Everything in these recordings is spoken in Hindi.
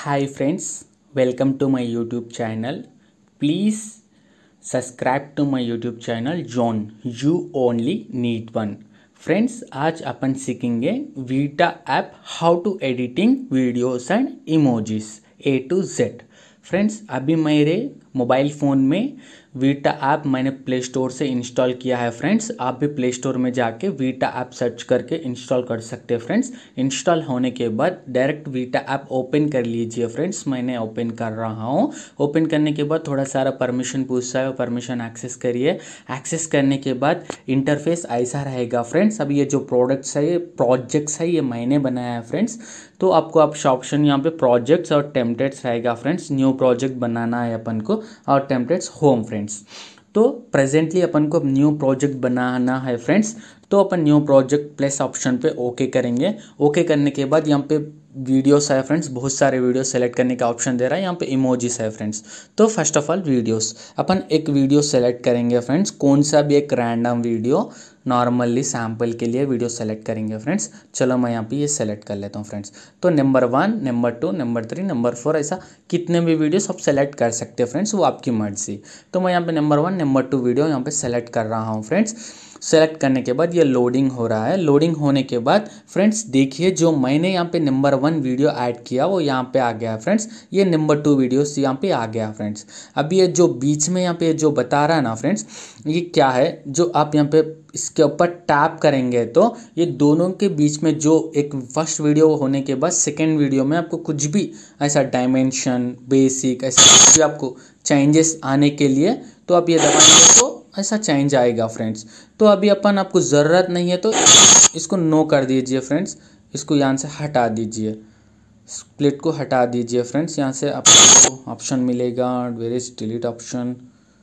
Hi friends, welcome to my YouTube channel. Please subscribe to my YouTube channel John. You only need one. Friends आज अपन सीखेंगे Vita app how to editing videos and emojis A to Z। Friends अभी मेरे मोबाइल फ़ोन में वीटा ऐप मैंने प्ले स्टोर से इंस्टॉल किया है। फ्रेंड्स आप भी प्ले स्टोर में जाके वीटा ऐप सर्च करके इंस्टॉल कर सकते हैं। फ्रेंड्स इंस्टॉल होने के बाद डायरेक्ट वीटा ऐप ओपन कर लीजिए। फ्रेंड्स मैंने ओपन कर रहा हूँ। ओपन करने के बाद थोड़ा सारा परमिशन पूछता है, परमिशन एक्सेस करिए। एक्सेस करने के बाद इंटरफेस ऐसा रहेगा। फ्रेंड्स अब ये जो प्रोडक्ट्स है, ये प्रोजेक्ट्स है, ये मैंने बनाया है। फ्रेंड्स तो आपको ऑप्शन यहाँ पे प्रोजेक्ट्स और टेम्पलेट्स रहेगा। फ्रेंड्स न्यू प्रोजेक्ट बनाना है अपन को और टेम्पलेट्स होम। फ्रेंड्स तो प्रेजेंटली अपन को न्यू प्रोजेक्ट बनाना है। फ्रेंड्स तो अपन न्यू प्रोजेक्ट प्लस ऑप्शन पे ओके करेंगे। ओके करने के बाद यहाँ पे वीडियोस है। फ्रेंड्स बहुत सारे वीडियो सेलेक्ट करने का ऑप्शन दे रहा है। यहाँ पे इमोजीज है। फ्रेंड्स तो फर्स्ट ऑफ ऑल वीडियोस, अपन एक वीडियो सेलेक्ट करेंगे। फ्रेंड्स कौन सा भी एक रैंडम वीडियो, नॉर्मली सैम्पल के लिए वीडियो सेलेक्ट करेंगे। फ्रेंड्स चलो मैं यहाँ पे ये सेलेक्ट कर लेता हूँ। फ्रेंड्स तो नंबर 1, नंबर 2, नंबर 3, नंबर 4 ऐसा कितने भी वीडियो सब सेलेक्ट कर सकते हैं। फ्रेंड्स वो आपकी मर्जी। तो मैं यहाँ पे नंबर 1, नंबर 2 वीडियो यहाँ पे सेलेक्ट कर रहा हूँ। फ्रेंड्स सेलेक्ट करने के बाद ये लोडिंग हो रहा है। लोडिंग होने के बाद फ्रेंड्स देखिए जो मैंने यहाँ पे नंबर 1 वीडियो ऐड किया वो यहाँ पे आ गया। फ्रेंड्स ये नंबर 2 वीडियोस यहाँ पे आ गया। फ्रेंड्स अब ये जो बीच में यहाँ पे जो बता रहा है ना फ्रेंड्स, ये क्या है, जो आप यहाँ पे इसके ऊपर टैप करेंगे तो ये दोनों के बीच में जो एक फर्स्ट वीडियो होने के बाद सेकेंड वीडियो में आपको कुछ भी ऐसा डायमेंशन, बेसिक ऐसा कुछ भी आपको चेंजेस आने के लिए तो आप ये दबाएंगे तो ऐसा चेंज आएगा। फ्रेंड्स तो अभी आपको ज़रूरत नहीं है तो इसको नो कर दीजिए। फ्रेंड्स इसको यहाँ से हटा दीजिए, स्प्लिट को हटा दीजिए। फ्रेंड्स यहाँ से आपको ऑप्शन मिलेगा where is delete option,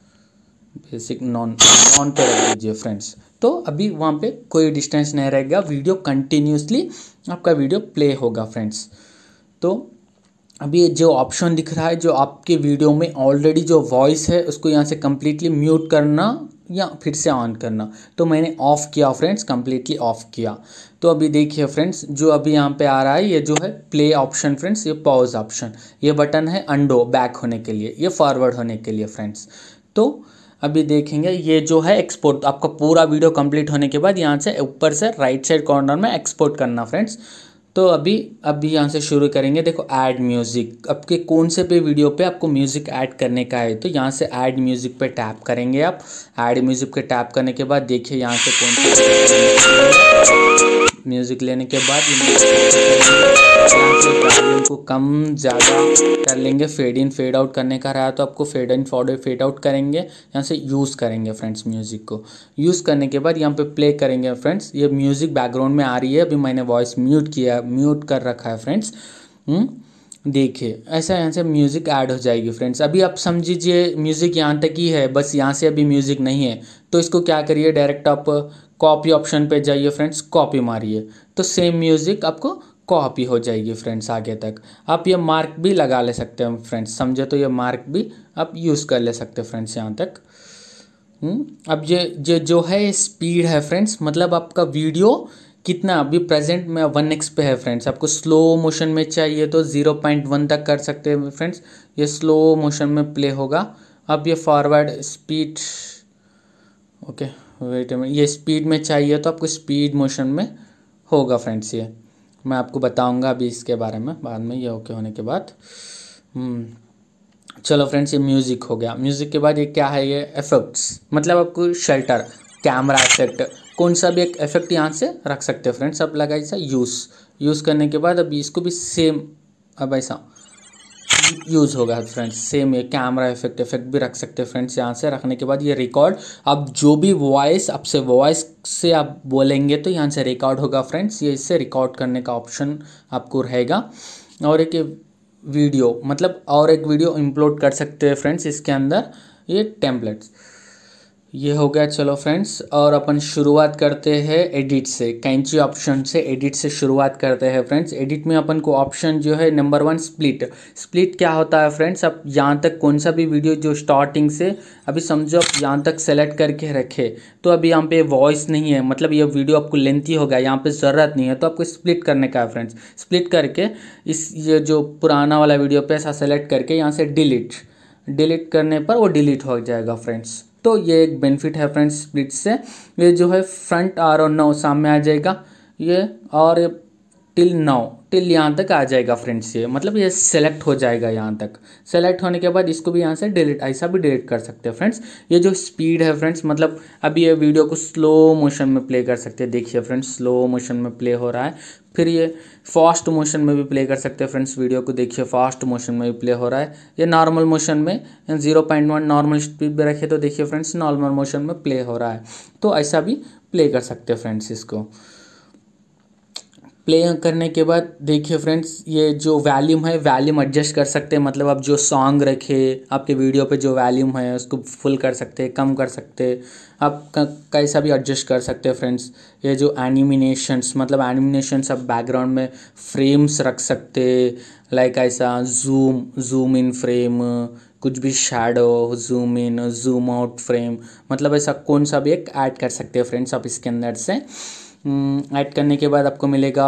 basic नॉन पे रख दीजिए। फ्रेंड्स तो अभी वहाँ पे कोई डिस्टेंस नहीं रहेगा, वीडियो कंटिन्यूसली आपका वीडियो प्ले होगा। फ्रेंड्स तो अभी जो ऑप्शन दिख रहा है, जो आपके वीडियो में ऑलरेडी जो वॉइस है उसको यहाँ से कम्प्लीटली म्यूट करना या फिर से ऑन करना, तो मैंने ऑफ़ किया। फ्रेंड्स कम्प्लीटली ऑफ़ किया। तो अभी देखिए फ्रेंड्स जो अभी यहाँ पे आ रहा है ये जो है प्ले ऑप्शन। फ्रेंड्स ये पॉज ऑप्शन, ये बटन है अंडो बैक होने के लिए, ये फॉरवर्ड होने के लिए। फ्रेंड्स तो अभी देखेंगे ये जो है एक्सपोर्ट, आपका पूरा वीडियो कंप्लीट होने के बाद यहाँ से ऊपर से राइट साइड कॉर्नर में एक्सपोर्ट करना। फ्रेंड्स तो अभी यहाँ से शुरू करेंगे। देखो ऐड म्यूज़िक, आपके कौन से पे वीडियो पे आपको म्यूज़िक ऐड करने का है तो यहाँ से ऐड म्यूज़िक पे टैप करेंगे आप। ऐड म्यूज़िक पे टैप करने के बाद देखिए यहाँ से कौन सा म्यूज़िक लेने के बाद वॉल्यूम को कम ज़्यादा कर लेंगे। फेड इन फेड आउट करने का रहा तो आपको फेड इन फेड आउट करेंगे। यहाँ से यूज़ करेंगे। फ्रेंड्स म्यूज़िक को यूज़ करने के बाद यहाँ पे प्ले करेंगे। फ्रेंड्स ये म्यूज़िक बैकग्राउंड में आ रही है, अभी मैंने वॉइस म्यूट किया, म्यूट कर रखा है। फ्रेंड्स देखिए ऐसा यहाँ से म्यूज़िक ऐड हो जाएगी। फ्रेंड्स अभी आप समझिए म्यूज़िक यहाँ तक ही है, बस यहाँ से अभी म्यूज़िक नहीं है तो इसको क्या करिए, डायरेक्ट आप कॉपी ऑप्शन पे जाइए। फ्रेंड्स कॉपी मारिए तो सेम म्यूज़िक आपको कॉपी हो जाएगी। फ्रेंड्स आगे तक आप ये मार्क भी लगा ले सकते हैं। फ्रेंड्स समझे तो ये मार्क भी आप यूज़ कर ले सकते हैं। फ्रेंड्स यहाँ तक अब ये जो है स्पीड है। फ्रेंड्स मतलब आपका वीडियो कितना अभी प्रेजेंट में 1x पे है। फ्रेंड्स आपको स्लो मोशन में चाहिए तो 0.1 तक कर सकते हैं। फ्रेंड्स ये स्लो मोशन में प्ले होगा। अब ये फॉरवर्ड स्पीड, ओके वेट, ये स्पीड में चाहिए तो आपको स्पीड मोशन में होगा। फ्रेंड्स ये मैं आपको बताऊंगा अभी इसके बारे में बाद में, ये ओके होने के बाद। चलो फ्रेंड्स ये म्यूज़िक हो गया। म्यूज़िक के बाद ये क्या है, ये इफेक्ट्स, मतलब आपको शेल्टर, कैमरा इफेक्ट, कौन सा भी एक इफेक्ट यहाँ से रख सकते हैं। फ्रेंड्स अब लगाइए सा यूज़ करने के बाद अभी इसको भी सेम अब ऐसा यूज़ होगा। फ्रेंड्स सेम ये कैमरा इफेक्ट भी रख सकते हैं। फ्रेंड्स यहाँ से रखने के बाद ये रिकॉर्ड, अब जो भी वॉइस आपसे वॉइस से आप बोलेंगे तो यहाँ से रिकॉर्ड होगा। फ्रेंड्स ये इससे रिकॉर्ड करने का ऑप्शन आपको रहेगा। और एक वीडियो, मतलब और एक वीडियो इंप्लोड कर सकते हैं। फ्रेंड्स इसके अंदर ये टेम्पलेट्स, ये हो गया। चलो फ्रेंड्स, और अपन शुरुआत करते हैं एडिट से, कैंची ऑप्शन से एडिट से शुरुआत करते हैं फ्रेंड्स। एडिट में अपन को ऑप्शन जो है नंबर 1 स्प्लिट। स्प्लिट क्या होता है फ्रेंड्स, अब यहाँ तक कौन सा भी वीडियो जो स्टार्टिंग से अभी समझो आप यहाँ तक सेलेक्ट करके रखे, तो अभी यहाँ पे वॉइस नहीं है, मतलब ये वीडियो आपको लेंथी हो गया, यहाँ पे ज़रूरत नहीं है, तो आपको स्प्लिट करने का है फ्रेंड्स। स्प्लिट करके ये जो पुराना वाला वीडियो पे ऐसा सेलेक्ट करके यहाँ से डिलीट करने पर वो डिलीट हो जाएगा फ्रेंड्स। तो ये एक बेनिफिट है फ्रेंड्स स्प्लिट से। ये जो है फ्रंट आरो 9 सामने आ जाएगा ये, और टिल यहाँ तक आ जाएगा फ्रेंड्स। ये मतलब ये सेलेक्ट हो जाएगा यहाँ तक। सेलेक्ट होने के बाद इसको भी यहाँ से डिलीट, ऐसा भी डिलीट कर सकते हैं फ्रेंड्स। ये जो स्पीड है फ्रेंड्स, मतलब अभी ये वीडियो को स्लो मोशन में प्ले कर सकते हैं। देखिए फ्रेंड्स, स्लो मोशन में प्ले हो रहा है। फिर ये फास्ट मोशन में भी प्ले कर सकते हैं फ्रेंड्स। वीडियो को देखिए, फास्ट मोशन में भी प्ले हो रहा है। ये नॉर्मल मोशन में 0.1 नॉर्मल स्पीड पे रखे तो देखिए फ्रेंड्स नॉर्मल मोशन में प्ले हो रहा है। तो ऐसा भी प्ले कर सकते हैं फ्रेंड्स। इसको प्ले करने के बाद देखिए फ्रेंड्स, ये जो वॉल्यूम है, वॉल्यूम एडजस्ट कर सकते हैं। मतलब आप जो सॉन्ग रखे आपके वीडियो पे, जो वॉल्यूम है उसको फुल कर सकते हैं, कम कर सकते हैं, आप कैसा भी एडजस्ट कर सकते हैं फ्रेंड्स। ये जो एनिमेशंस, मतलब एनिमेशंस आप बैकग्राउंड में फ्रेम्स रख सकते, लाइक ऐसा जूम इन फ्रेम, कुछ भी shadow, zoom in zoom out frame, मतलब ऐसा कौन सा भी एक ऐड कर सकते हैं फ्रेंड्स आप इसके अंदर से। ऐड करने के बाद आपको मिलेगा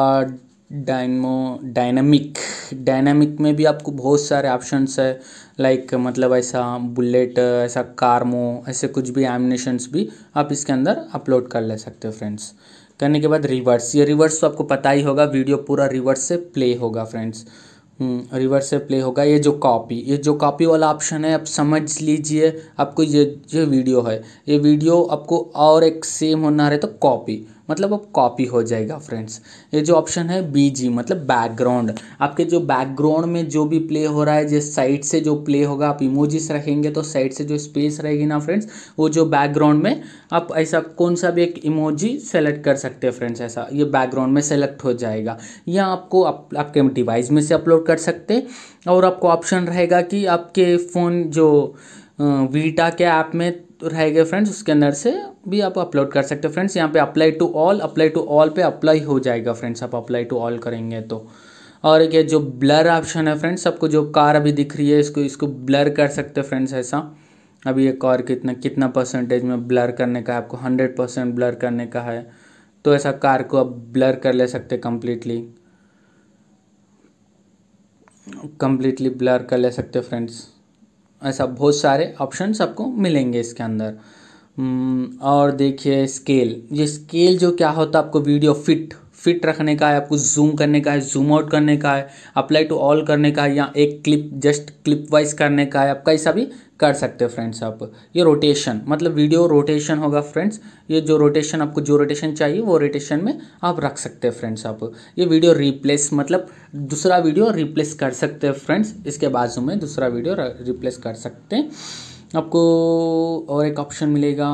डायनामिक में भी आपको बहुत सारे ऑप्शंस है, लाइक मतलब ऐसा बुलेट, ऐसा कारमो, ऐसे कुछ भी एनिमेशंस भी आप इसके अंदर अपलोड कर ले सकते हो फ्रेंड्स। करने के बाद रिवर्स, ये रिवर्स तो आपको पता ही होगा, वीडियो पूरा रिवर्स से प्ले होगा फ्रेंड्स। रिवर्स से प्ले होगा। ये जो कॉपी वाला ऑप्शन है, आप समझ लीजिए आपको ये वीडियो है, ये वीडियो आपको और एक सेम होना रहे तो कॉपी, मतलब अब कॉपी हो जाएगा फ्रेंड्स। ये जो ऑप्शन है बीजी, मतलब बैकग्राउंड, आपके जो बैकग्राउंड में जो भी प्ले हो रहा है, जिस साइड से जो प्ले होगा, आप इमोजीज रखेंगे तो साइड से जो स्पेस रहेगी ना फ्रेंड्स, वो जो बैकग्राउंड में आप ऐसा कौन सा भी एक इमोजी सेलेक्ट कर सकते हैं फ्रेंड्स। ऐसा ये बैकग्राउंड में सेलेक्ट हो जाएगा, या आपको आपके डिवाइस में से अपलोड कर सकते। और आपको ऑप्शन रहेगा कि आपके फ़ोन जो वीटा के ऐप में रहेगा फ्रेंड्स, उसके अंदर से भी आप अपलोड कर सकते हैं फ्रेंड्स। यहाँ पे अप्लाई टू ऑल पे अप्लाई हो जाएगा फ्रेंड्स, आप अप्लाई टू ऑल करेंगे तो। और एक ये जो ब्लर ऑप्शन है फ्रेंड्स, आपको जो कार अभी दिख रही है इसको ब्लर कर सकते हैं फ्रेंड्स। ऐसा अभी ये कार कितना परसेंटेज में ब्लर करने का है, आपको 100% ब्लर करने का है, तो ऐसा कार को आप ब्लर कर ले सकते कम्प्लीटली ब्लर कर ले सकते फ्रेंड्स। ऐसा बहुत सारे ऑप्शंस आपको मिलेंगे इसके अंदर। और देखिए स्केल, ये स्केल जो क्या होता है, आपको वीडियो फिट रखने का है, आपको जूम करने का है, जूम आउट करने का है, अप्लाई टू ऑल करने का है, या एक क्लिप वाइज करने का है, आप कैसा भी कर सकते हैं फ्रेंड्स आप। ये रोटेशन, मतलब वीडियो रोटेशन होगा फ्रेंड्स। ये जो रोटेशन, आपको जो रोटेशन चाहिए वो रोटेशन में आप रख सकते हैं फ्रेंड्स आप। ये वीडियो रिप्लेस, मतलब दूसरा वीडियो रिप्लेस कर सकते हैं फ्रेंड्स, इसके बाजू में दूसरा वीडियो रिप्लेस कर सकते हैं आपको। और एक ऑप्शन मिलेगा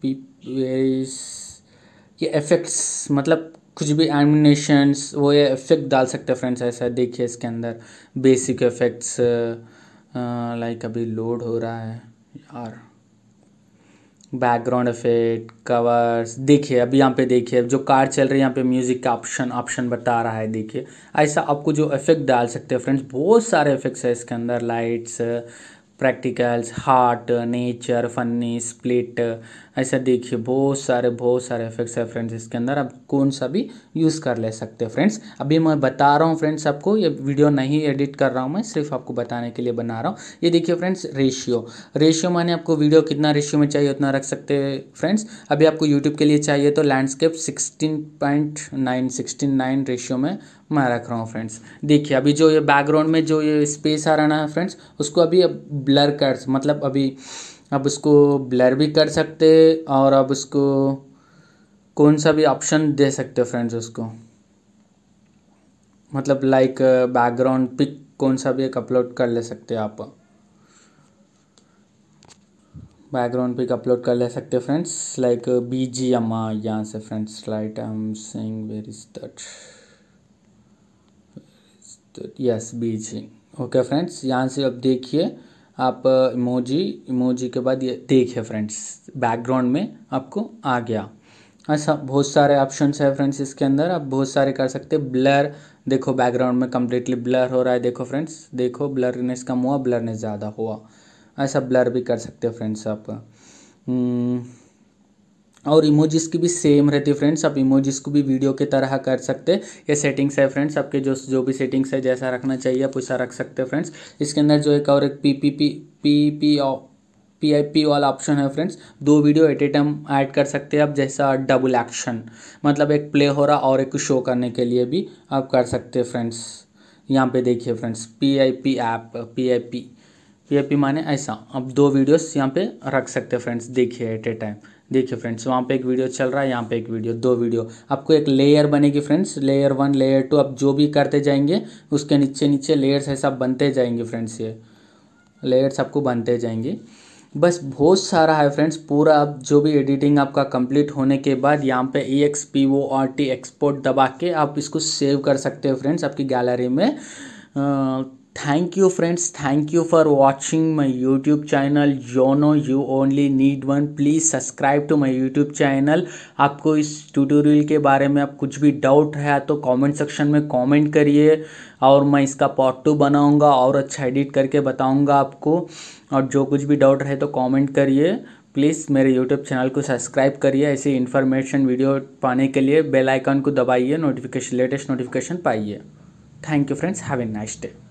ये इफेक्ट्स, मतलब कुछ भी एनिमेशंस वो ये इफेक्ट डाल सकते हैं फ्रेंड्स। ऐसा देखिए इसके अंदर बेसिक इफेक्ट्स, लाइक अभी लोड हो रहा है यार, बैकग्राउंड इफेक्ट, कवर्स, देखिए अभी यहाँ पे देखिए जो कार चल रही है, यहाँ पे म्यूजिक का ऑप्शन बता रहा है। देखिए ऐसा आपको जो इफेक्ट डाल सकते हैं फ्रेंड्स, बहुत सारे इफेक्ट्स है इसके अंदर, lights, practicals, heart, nature, funny, split, ऐसा देखिए बहुत सारे इफेक्ट्स है फ्रेंड्स इसके अंदर। आप कौन सा भी यूज़ कर ले सकते हैं फ्रेंड्स। अभी मैं बता रहा हूँ फ्रेंड्स आपको, ये वीडियो नहीं एडिट कर रहा हूँ मैं, सिर्फ आपको बताने के लिए बना रहा हूँ। ये देखिए फ्रेंड्स रेशियो माने आपको वीडियो कितना रेशियो में चाहिए उतना रख सकते हैं फ्रेंड्स। अभी आपको यूट्यूब के लिए चाहिए तो लैंडस्केप 16:9 रेशियो में मैं रख रहा हूँ फ्रेंड्स। देखिए अभी जो ये बैकग्राउंड में जो ये स्पेस आ रहा है फ्रेंड्स, उसको अभी ब्लर कर, मतलब अभी अब उसको ब्लर भी कर सकते, और अब उसको कौन सा भी ऑप्शन दे सकते हो फ्रेंड्स उसको, मतलब लाइक बैकग्राउंड पिक कौन सा भी एक अपलोड कर ले सकते हैं आप, बैकग्राउंड पिक अपलोड कर ले सकते हैं फ्रेंड्स, लाइक BGM यहाँ से friends, right I am saying where is that, yes BG। Okay friends, यहाँ से अब देखिए आप इमोजी के बाद ये देखिए फ्रेंड्स, बैकग्राउंड में आपको आ गया। ऐसा बहुत सारे ऑप्शंस है फ्रेंड्स इसके अंदर, आप बहुत सारे कर सकते हैं। ब्लर देखो, बैकग्राउंड में कम्प्लीटली ब्लर हो रहा है, देखो फ्रेंड्स, देखो ब्लरनेस कम हुआ, ब्लरनेस ज़्यादा हुआ, ऐसा ब्लर भी कर सकते हो फ्रेंड्स आप। और इमोजीज की भी सेम रहती है फ्रेंड्स, आप इमोजीज को भी वीडियो की तरह कर सकते हैं। ये सेटिंग्स है फ्रेंड्स, आपके जो भी सेटिंग्स है जैसा रखना चाहिए आप वैसा रख सकते हैं फ्रेंड्स। इसके अंदर जो एक और एक PIP वाला ऑप्शन है friends, 2 video at a time add कर सकते हैं आप, जैसा डबल एक्शन, मतलब एक प्ले हो रहा और एक शो करने के लिए भी आप कर सकते हैं फ्रेंड्स। यहाँ पे देखिए फ्रेंड्स, PIP ऐप, PIP माने ऐसा, अब 2 वीडियोस यहाँ पे रख सकते हैं फ्रेंड्स। देखिए एट ए टाइम, देखिए फ्रेंड्स, वहाँ पे एक वीडियो चल रहा है, यहाँ पे एक वीडियो, 2 वीडियो, आपको एक लेयर बनेगी फ्रेंड्स, लेयर 1 लेयर 2, आप जो भी करते जाएंगे उसके नीचे नीचे लेयर्स ऐसा बनते जाएंगे फ्रेंड्स, ये लेयर्स आपको बनते जाएंगे। बस बहुत सारा है फ्रेंड्स, पूरा आप जो भी एडिटिंग आपका कंप्लीट होने के बाद यहाँ पे EXPORT एक्सपोर्ट दबा के आप इसको सेव कर सकते हो फ्रेंड्स आपकी गैलरी में। Thank you friends, thank you for watching my YouTube channel जोनो you only need one. Please subscribe to my YouTube channel. आपको इस ट्यूटोरियल के बारे में आप कुछ भी डाउट है तो कमेंट सेक्शन में कमेंट करिए, और मैं इसका पार्ट 2 बनाऊंगा और अच्छा एडिट करके बताऊंगा आपको। और जो कुछ भी डाउट रहे तो कमेंट करिए। प्लीज़ मेरे यूट्यूब चैनल को सब्सक्राइब करिए, ऐसी इन्फॉर्मेशन वीडियो पाने के लिए बेल आइकन को दबाइए, लेटेस्ट नोटिफिकेशन पाइए। Thank you friends, have a nice day.